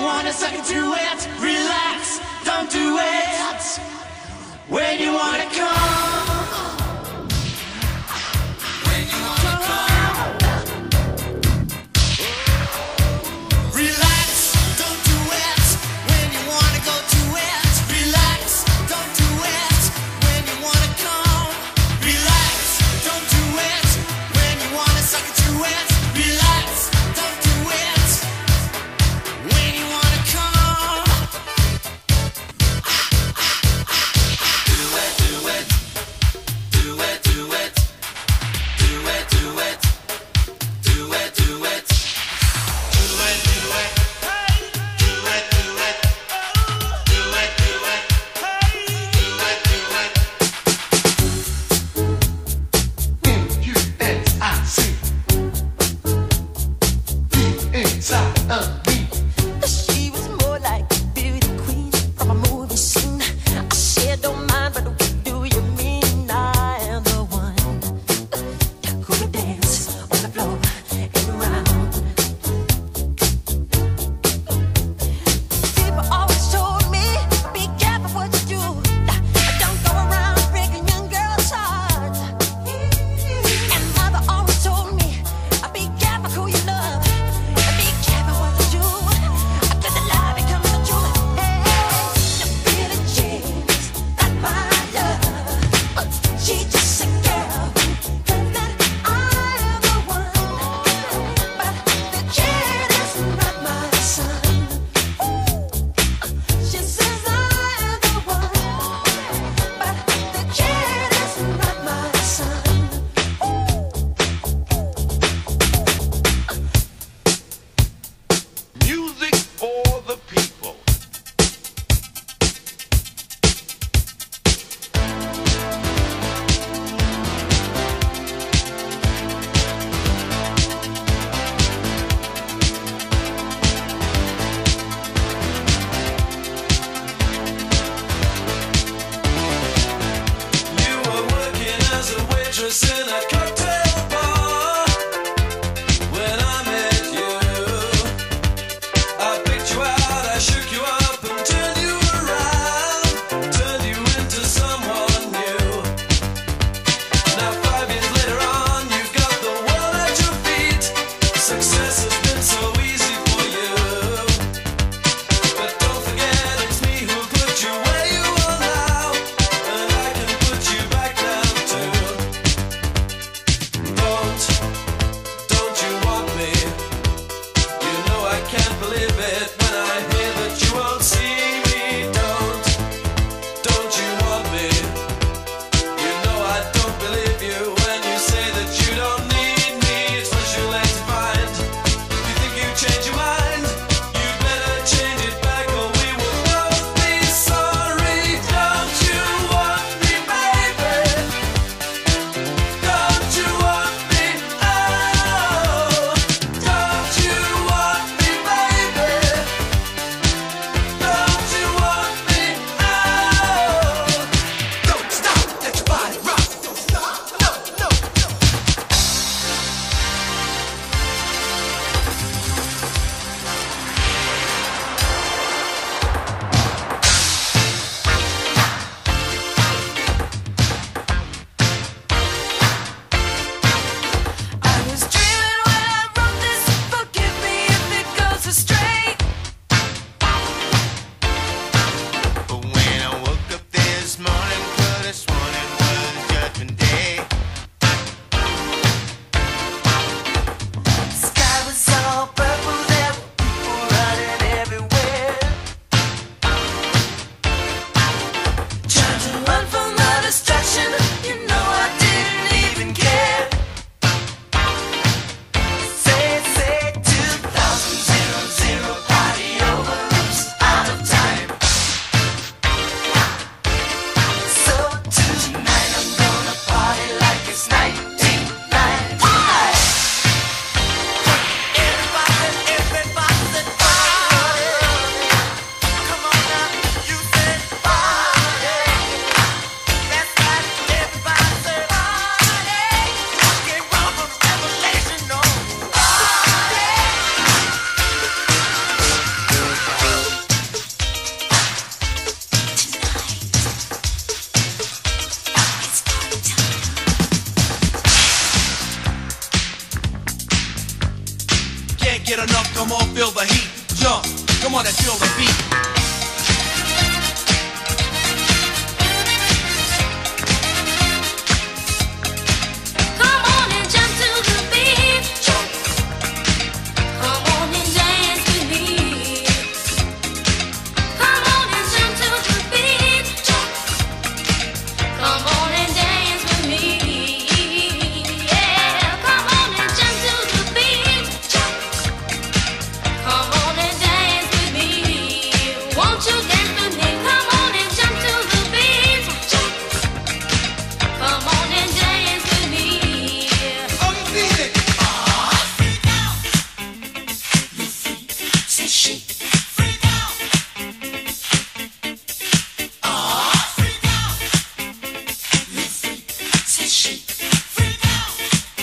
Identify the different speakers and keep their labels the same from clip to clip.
Speaker 1: wanna suck it to it, relax, don't do it. When you wanna come, when you wanna come, relax, don't do it. When you wanna go to it, relax, don't do it. When you wanna come, relax, don't do it. When you wanna suck it to it, relax, don't do it. When you wanna come, do it, do it, do it, do it, do it, do it, do it, do it, do it, do it, do it, do it, do it, do it,
Speaker 2: M-U-S-I-C, the inside of me.
Speaker 3: She was more like a beauty queen from a movie scene. I said, don't mind, but what do you mean? I am the one who would dance on the floor and around. People always told me, be careful what you do. Don't go around breaking young girls' hearts. And mother always told me, be careful who you love. Be careful what you do. Let the lie become the truth. Hey, Billie Jean's not my love. She's just a girl who claims that I am the one. But the kid is not my son. She says I am the one. But the kid is not my son.
Speaker 4: Music for the people.
Speaker 1: You were working as a waitress in a cocktail bar when I met you. I picked you out, I shook you up and turned you around, turned you into someone new. Now 5 years later on, you've got the world at your feet. Success has been so easy for you. But don't forget, it's me who put you where you are now, and I can put you back down too. Don't you want me? You know I can't believe it when I hear that you won't see me. Don't you want me? You know I don't believe you when you say that you don't need me. It's what you're late to find. You think you change your mind? You better change it back or we will both be sorry. Don't you want me, baby? Don't you want me? Oh, don't you want me, baby?
Speaker 5: Come on and feel the beat.
Speaker 3: Come on and jump to the beat. Come on and dance with me. Come on and jump to the beat. Come on and dance with me. Yeah, come on and jump to the beat. Come on and dance with me. Won't you dance with me? Come on and jump to the beat. Come on and dance with me.
Speaker 2: Oh, you feel it?
Speaker 3: Freak out. You freak, say she. Freak out. Freak out. You freak, say she. Freak out.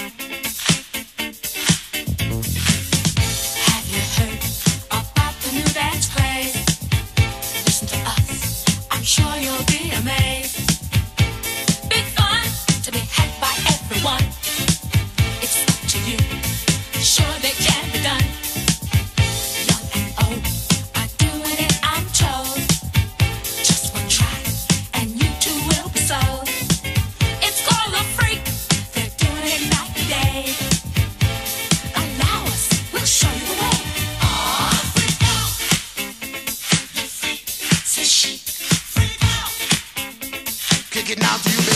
Speaker 3: Have you heard about the new dance craze? Listen to us, I'm sure you'll be amazed. Big fun to be had by everyone. It's up to you. Sure they can be done. Young and old are doing it, I'm told. Just one try, and you too will be sold. It's called a freak. They're doing it night and day. Allow us, we'll show you the way. Freak out. You freak, say she. Freak out.
Speaker 2: Kick it now, do you